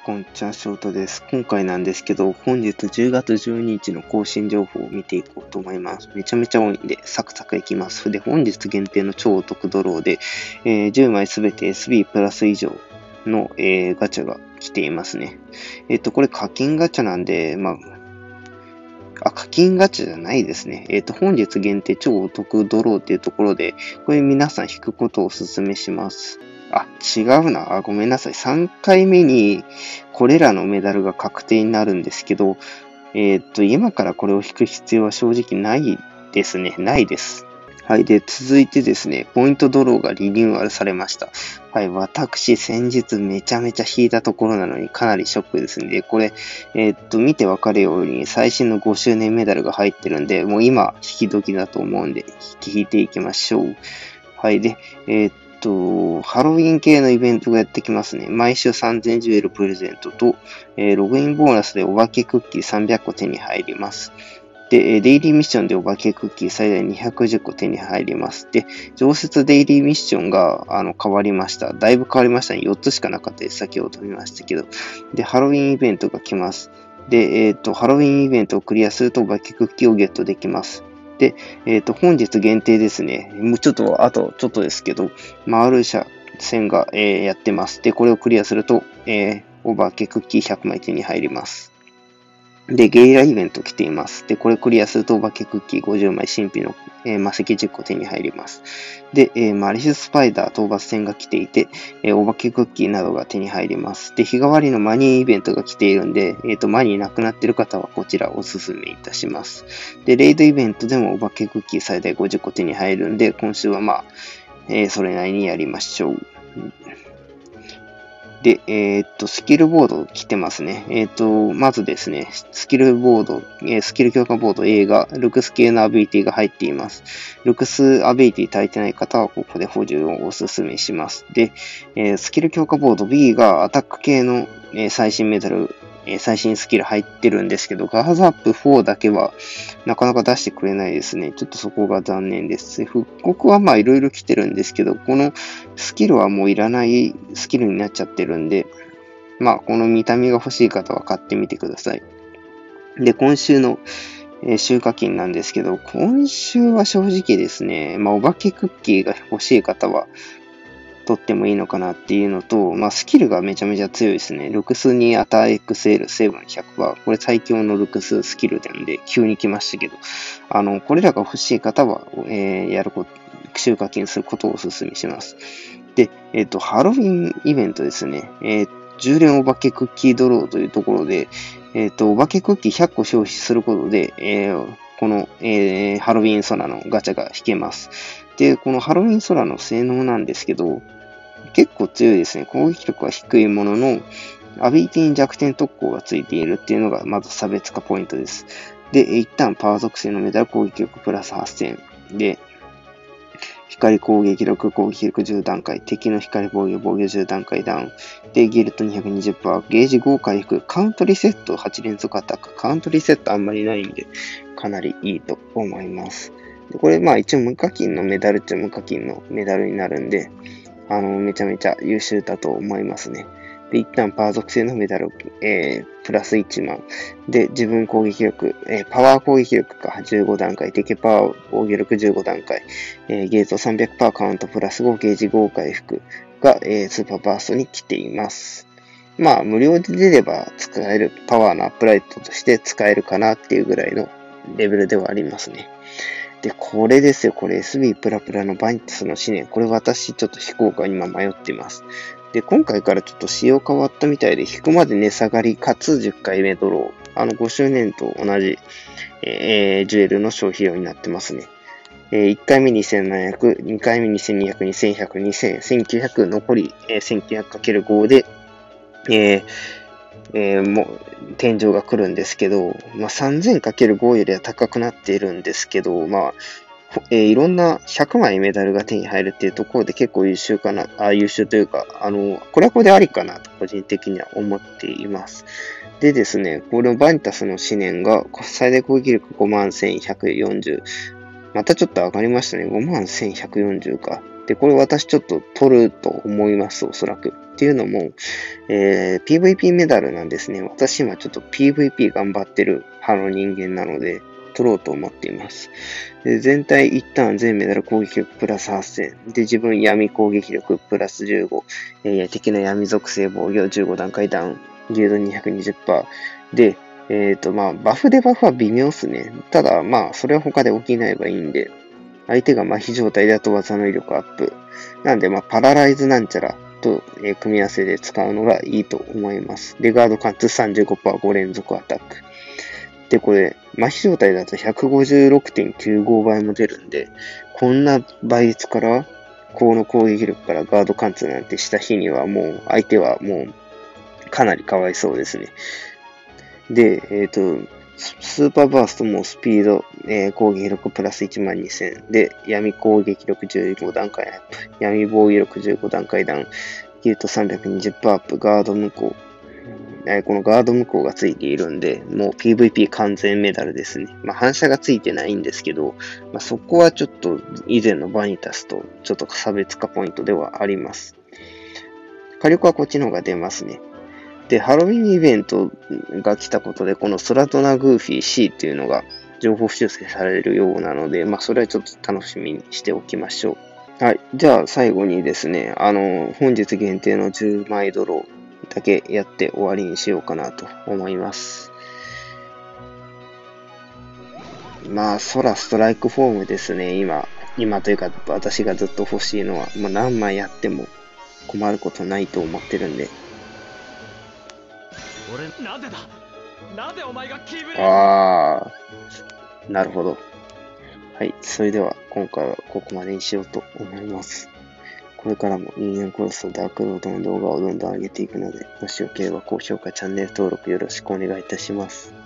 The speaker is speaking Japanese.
こんにちは、翔太です。今回なんですけど、本日10月12日の更新情報を見ていこうと思います。めちゃめちゃ多いんで、サクサクいきます。で、本日限定の超お得ドローで、10枚すべて SB プラス以上の、ガチャが来ていますね。これ課金ガチャなんで、課金ガチャじゃないですね。本日限定超お得ドローっていうところで、これ皆さん引くことをお勧めします。違うな。ごめんなさい。3回目にこれらのメダルが確定になるんですけど、今からこれを引く必要は正直ないですね。ないです。はい。で、続いてですね、ポイントドローがリニューアルされました。はい。私、先日めちゃめちゃ引いたところなのにかなりショックですね。で、これ、見てわかるように最新の5周年メダルが入ってるんで、もう今、引き時だと思うんで、引いていきましょう。はい。で、ハロウィン系のイベントがやってきますね。毎週3000ジュエルプレゼントと、ログインボーナスでお化けクッキー300個手に入ります。で、デイリーミッションでお化けクッキー最大210個手に入ります。で、常設デイリーミッションが変わりました。だいぶ変わりましたね。4つしかなかったです。先ほど見ましたけど。で、ハロウィンイベントが来ます。で、ハロウィンイベントをクリアするとお化けクッキーをゲットできます。で、本日限定ですね。もうちょっと、あとちょっとですけど、回る車戦が、やってます。で、これをクリアすると、お化けクッキー100枚手に入ります。で、ゲリライベント来ています。で、これクリアするとお化けクッキー50枚新品の、魔石10個手に入ります。で、マリススパイダー討伐戦が来ていて、お化けクッキーなどが手に入ります。で、日替わりのマニーイベントが来ているんで、マニーなくなっている方はこちらおすすめいたします。で、レイドイベントでもお化けクッキー最大50個手に入るんで、今週はそれなりにやりましょう。で、スキルボード来てますね。まずですね、スキルボード、スキル強化ボード A が、ルクス系のアビリティが入っています。ルクスアビリティ足りてない方は、ここで補充をお勧めします。で、スキル強化ボード B が、アタック系の、最新メダル、最新スキル入ってるんですけど、ガードアップ4だけはなかなか出してくれないですね。ちょっとそこが残念です。復刻はいろいろ来てるんですけど、このスキルはもういらないスキルになっちゃってるんで、この見た目が欲しい方は買ってみてください。で、今週の集荷金なんですけど、今週は正直ですね、お化けクッキーが欲しい方は、取ってもいいのかなっていうのと、スキルがめちゃめちゃ強いですね。ルクスにアター XL、成分 100%。これ最強のルクススキルなんで、急に来ましたけど、これらが欲しい方は、集荷金することをお勧めします。で、ハロウィンイベントですね。10連お化けクッキードローというところで、お化けクッキー100個消費することで、この、ハロウィン空のガチャが引けます。で、このハロウィン空の性能なんですけど、結構強いですね。攻撃力は低いものの、アビリティに弱点特攻がついているっていうのがまず差別化ポイントです。で、一旦パワー属性のメダル攻撃力プラス8000。で、光攻撃力10段階、敵の光防御10段階ダウン。で、ギルト220%、ゲージ5回復、カウントリセット8連続アタック。カウントリセットあんまりないんで、かなりいいと思います。でこれ一応無課金のメダルっちゃ無課金のメダルになるんで、めちゃめちゃ優秀だと思いますね。で、一旦パワー属性のメダル、プラス1万。で、自分攻撃力、パワー攻撃力が15段階、敵パワー防御力15段階、ゲート300%カウントプラス5、ゲージ5回復が、スーパーバーストに来ています。無料で出れば使える、パワーのアップライトとして使えるかなっていうぐらいのレベルではありますね。で、これですよ。これ SB プラプラのバインタスの思念。これ私ちょっと引こうか今迷っています。で、今回からちょっと仕様変わったみたいで、引くまで値下がりかつ10回目ドロー。5周年と同じ、ジュエルの消費量になってますね。1回目2700、2回目2200、2100、2000、1900、残り、1900×5 で、もう、天井が来るんですけど、3000×5 よりは高くなっているんですけど、いろんな100枚メダルが手に入るっていうところで結構優秀かな、優秀というか、これはこれでありかなと個人的には思っています。でですね、このバニタスの思念が最大攻撃力51,140。またちょっと上がりましたね。51,140か。で、これ私ちょっと取ると思います、おそらく。っっていうのも、PVP メダルなんですね。私今ちょっと PVP 頑張ってる派の人間なので、取ろうと思っています。で全体一旦全メダル攻撃力プラス8000。で、自分闇攻撃力プラス15。敵の闇属性防御15段階ダウン。ギルド220%。で、バフでバフは微妙っすね。ただ、それは他で補えばいいんで、相手が麻痺状態だと技の威力アップ。なんで、パラライズなんちゃらと、組み合わせで使うのがいいと思います。で、ガード貫通 35%、5連続アタック。で、これ、麻痺状態だと 156.95 倍も出るんで、こんな倍率から、この攻撃力からガード貫通なんてした日にはもう、相手はもう、かなりかわいそうですね。で、スーパーバーストもスピード、攻撃力プラス12000で、闇攻撃力15段階アップ、闇防御力15段階ダウン、ギルト 320% アップ、ガード無効。このガード無効がついているんで、もう PVP 完全メダルですね。反射がついてないんですけど、そこはちょっと以前のバニタスとちょっと差別化ポイントではあります。火力はこっちの方が出ますね。で、ハロウィンイベントが来たことで、このスラトナグーフィー C っていうのが情報修正されるようなので、それはちょっと楽しみにしておきましょう。はい。じゃあ最後にですね、本日限定の10枚ドローだけやって終わりにしようかなと思います。空ストライクフォームですね、今というか私がずっと欲しいのは、何枚やっても困ることないと思ってるんで。 なんでだなんでお前がキーブレなるほど。はい。それでは今回はここまでにしようと思います。これからも人間クロスとダークロードの動画をどんどん上げていくので、もしよければ高評価、チャンネル登録よろしくお願いいたします。